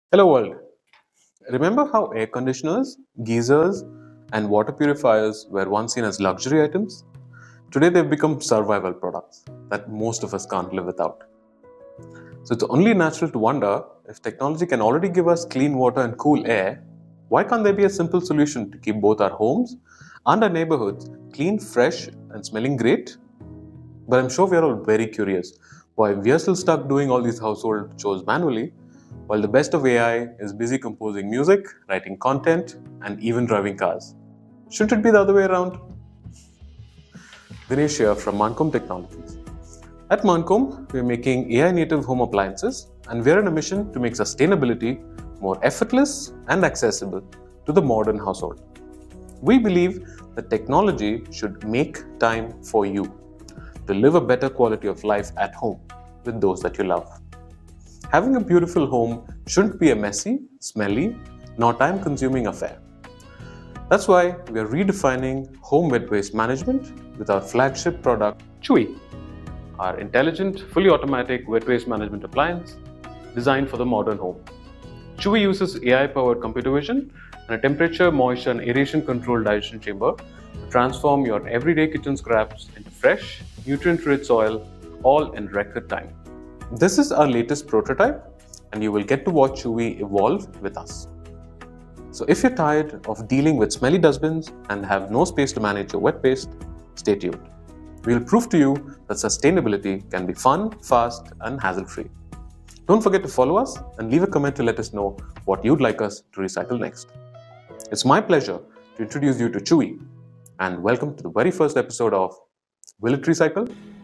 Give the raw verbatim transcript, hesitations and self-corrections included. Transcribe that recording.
Hello world. Remember how air conditioners, geysers, and water purifiers were once seen as luxury items? Today they've become survival products that most of us can't live without. So it's only natural to wonder, if technology can already give us clean water and cool air, why can't there be a simple solution to keep both our homes and our neighborhoods clean, fresh, and smelling great? But I'm sure we are all very curious why we are still stuck doing all these household chores manually, while the best of A I is busy composing music, writing content, and even driving cars. Shouldn't it be the other way around? Dinesh here from Mankomb Technologies. At Mankomb, we're making A I native home appliances, and we're on a mission to make sustainability more effortless and accessible to the modern household. We believe that technology should make time for you to live a better quality of life at home with those that you love. Having a beautiful home shouldn't be a messy, smelly, nor time-consuming affair. That's why we are redefining home wet waste management with our flagship product, Chewie, our intelligent, fully automatic wet waste management appliance designed for the modern home. Chewie uses A I-powered computer vision and a temperature, moisture, and aeration-controlled digestion chamber to transform your everyday kitchen scraps into fresh, nutrient-rich soil, all in record time. This is our latest prototype, and you will get to watch Chewie evolve with us. So if you're tired of dealing with smelly dustbins and have no space to manage your wet waste, stay tuned. We'll prove to you that sustainability can be fun, fast, and hassle-free. Don't forget to follow us and leave a comment to let us know what you'd like us to recycle next. It's my pleasure to introduce you to Chewie, and welcome to the very first episode of Will It Recycle?